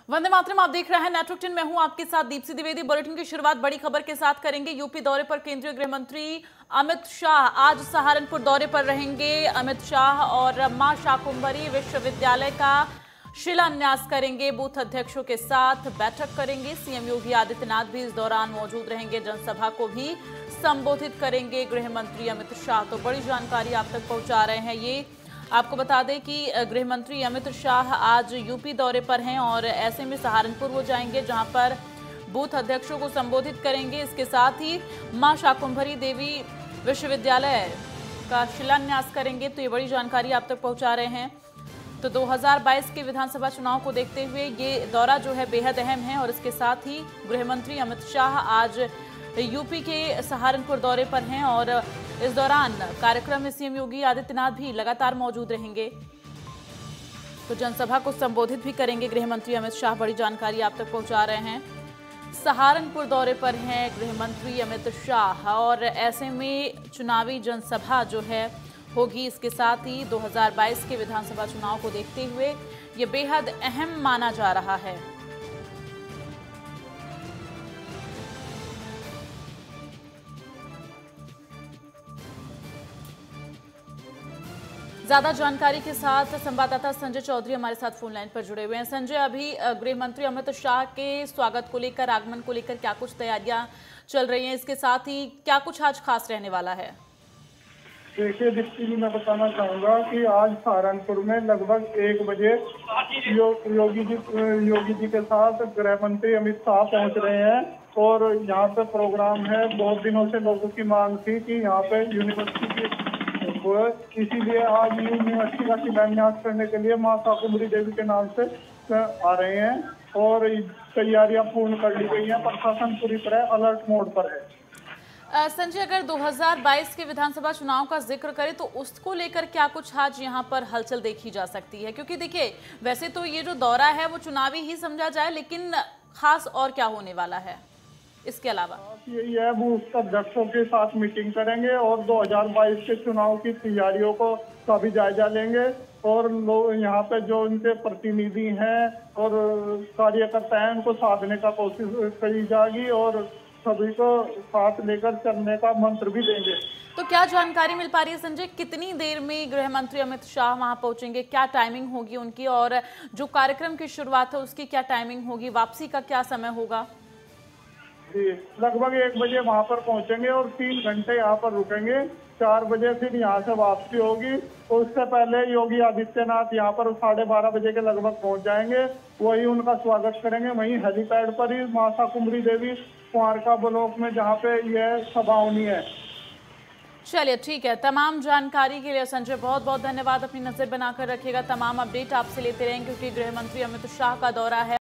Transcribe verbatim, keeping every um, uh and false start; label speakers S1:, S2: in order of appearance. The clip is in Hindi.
S1: वंदे मातरम, आप देख रहे हैं नेटवर्क टेन। मैं हूं आपके साथ दीप्ति द्विवेदी। बुलेटिन की शुरुआत बड़ी खबर के साथ करेंगे। यूपी दौरे पर केंद्रीय गृह मंत्री अमित शाह आज सहारनपुर दौरे पर रहेंगे। अमित शाह और मां शाकुंभरी विश्वविद्यालय का शिलान्यास करेंगे। बूथ अध्यक्षों के साथ बैठक करेंगे। सीएम योगी आदित्यनाथ भी इस दौरान मौजूद रहेंगे। जनसभा को भी संबोधित करेंगे गृह मंत्री अमित शाह। तो बड़ी जानकारी आप तक पहुंचा रहे हैं। ये आपको बता दें कि गृह मंत्री अमित शाह आज यूपी दौरे पर हैं और ऐसे में सहारनपुर वो जाएंगे, जहां पर बूथ अध्यक्षों को संबोधित करेंगे। इसके साथ ही मां शाकुंभरी देवी विश्वविद्यालय का शिलान्यास करेंगे। तो ये बड़ी जानकारी आप तक पहुंचा रहे हैं। तो दो हज़ार बाईस के विधानसभा चुनाव को देखते हुए ये दौरा जो है बेहद अहम है और इसके साथ ही गृह मंत्री अमित शाह आज यूपी के सहारनपुर दौरे पर हैं और इस दौरान कार्यक्रम में सीएम योगी आदित्यनाथ भी लगातार मौजूद रहेंगे। तो जनसभा को संबोधित भी करेंगे गृह मंत्री अमित शाह। बड़ी जानकारी आप तक पहुंचा रहे हैं। सहारनपुर दौरे पर हैं गृह मंत्री अमित शाह और ऐसे में चुनावी जनसभा जो है होगी। इसके साथ ही दो हज़ार बाईस के विधानसभा चुनाव को देखते हुए ये बेहद अहम माना जा रहा है। ज्यादा जानकारी के साथ संवाददाता संजय चौधरी हमारे साथ फोन लाइन पर जुड़े हुए हैं। संजय, अभी गृह मंत्री अमित शाह के स्वागत को लेकर, आगमन को लेकर क्या कुछ तैयारियां चल रही हैं? इसके साथ ही क्या कुछ आज खास रहने वाला है?
S2: देखिए दीप्ति जी, मैं बताना चाहूंगा कि आज सहारनपुर में लगभग एक बजे यो, योगी जी योगी जी के साथ गृह मंत्री अमित शाह पहुंच रहे हैं और यहाँ पे प्रोग्राम है। बहुत दिनों से लोगों की मांग थी कि यहाँ पे यूनिवर्सिटी की, इसीलिए आज यूनिवर्सिटी का शिलान्यास करने के लिए मां शाकुंभरी देवी के नाम से आ रहे हैं और तैयारियां पूर्ण कर ली गई हैं। प्रशासन पूरी तरह अलर्ट मोड पर है।
S1: संजय, अगर दो हज़ार बाईस के विधानसभा चुनाव का जिक्र करें तो उसको लेकर क्या कुछ आज यहाँ पर हलचल देखी जा सकती है? क्योंकि देखिए, वैसे तो ये जो दौरा है वो चुनावी ही समझा जाए, लेकिन खास और क्या होने वाला है इसके अलावा?
S2: यही है, बूथ अध्यक्षों के साथ मीटिंग करेंगे और दो हज़ार बाईस के चुनाव की तैयारियों को का भी जायजा लेंगे और लोग यहाँ पे जो उनके प्रतिनिधि हैं और कार्यकर्ता हैं उनको साधने का कोशिश करी जाएगी और सभी को साथ लेकर चलने का मंत्र भी देंगे।
S1: तो क्या जानकारी मिल पा रही है संजय, कितनी देर में गृह मंत्री अमित शाह वहां पहुंचेंगे? क्या टाइमिंग होगी उनकी और जो कार्यक्रम की शुरुआत है उसकी क्या टाइमिंग होगी? वापसी का क्या समय होगा?
S2: जी, लगभग एक बजे वहां पर पहुंचेंगे और तीन घंटे यहाँ पर रुकेंगे। चार बजे फिर यहाँ से वापसी होगी और उससे पहले योगी आदित्यनाथ यहाँ पर साढ़े बारह बजे के लगभग पहुंच जाएंगे। वही उनका स्वागत करेंगे वहीं हेलीपैड पर ही मां शाकुंभरी देवी कुंवारका ब्लॉक में, जहाँ पे यह सभा होनी है।
S1: चलिए ठीक है, तमाम जानकारी के लिए संजय बहुत बहुत धन्यवाद। अपनी नजर बनाकर रखिएगा, तमाम अपडेट आपसे लेते रहेंगे क्योंकि गृह मंत्री अमित शाह का दौरा है।